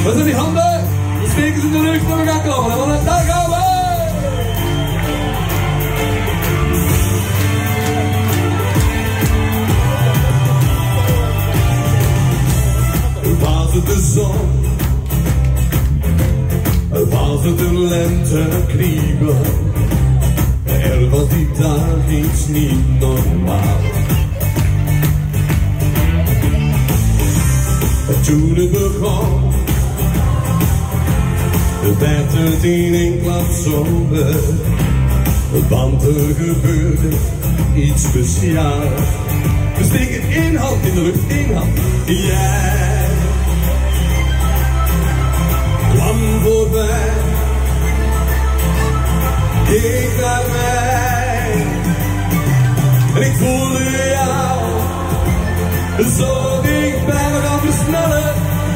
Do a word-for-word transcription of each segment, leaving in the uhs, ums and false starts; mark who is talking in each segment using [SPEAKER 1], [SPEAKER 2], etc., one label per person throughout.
[SPEAKER 1] Wat zijn die handen? Dan steken ze in de lucht en we gaan klappen. En daar gaan we! Was het de zon? Was het de lente kriebel? Er was die dag iets niet normaal. Toen het begon, werd het in één klap somber, want er gebeurde iets speciaals. We steken één hand in de lucht, één hand. Jij kwam voorbij, keek naar mij en ik voelde jou zo dichtbij, we gaan versnellen.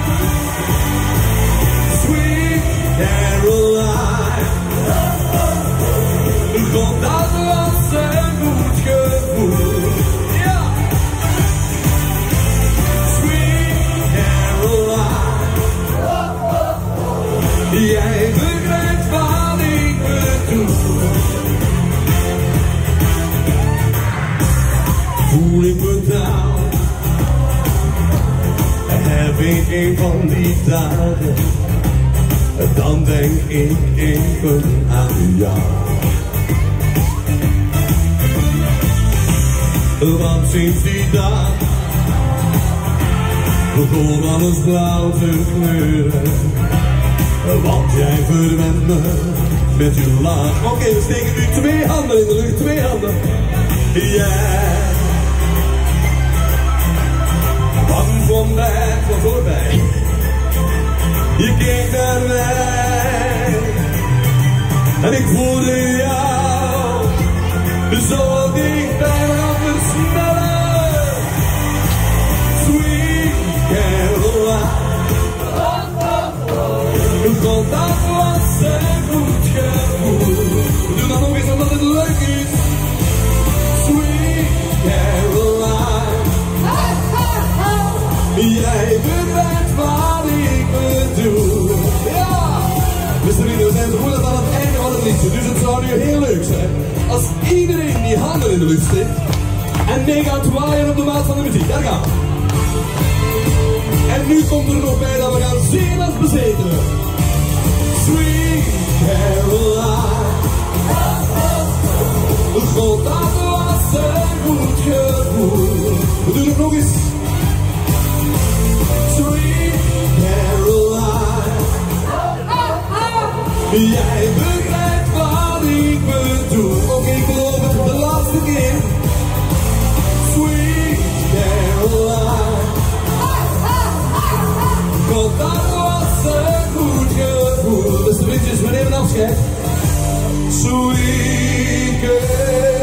[SPEAKER 1] Sweet Caroline, God, dat was een goed gevoel. Ja. Sweet Caroline, jij begrijpt wat ik bedoel. Voel ik me down, heb ik een van die dagen, dan denk ik even aan jou. Want sinds die dag begon alles blauw te kleuren, want jij verwendt me met je laag. Oké, okay, we steken nu twee handen in de lucht, twee handen. Jij kwam voorbij, kwam voorbij. Je keek naar mij en ik voelde jou zo dichtbij, we gaan versnellen. Sweet Caroline, God, dat was een goed gevoel. We doen dat nog eens omdat het leuk is. Sweet Caroline, jij begrijpt wat ik bedoel. Ja! Beste vrienden, we zijn zo goed aan het einde van het liedje. Dus het zou nu heel leuk zijn als iedereen die handen in de lucht steekt en mee gaat waaien op de maat van de muziek. Daar gaan we. En nu komt er nog bij dat we gaan zingen als bezetenen. Sweet Caroline, God, dat was een goed gevoel. We doen het nog eens. Sweet Caroline, jij begrijpt wat ik bedoel. Oké, okay, ik geloof het, de laatste keer. Sweet Caroline, God, dat was een goed gevoel. Beste vriendjes, we nemen afscheid. Sweet Caroline.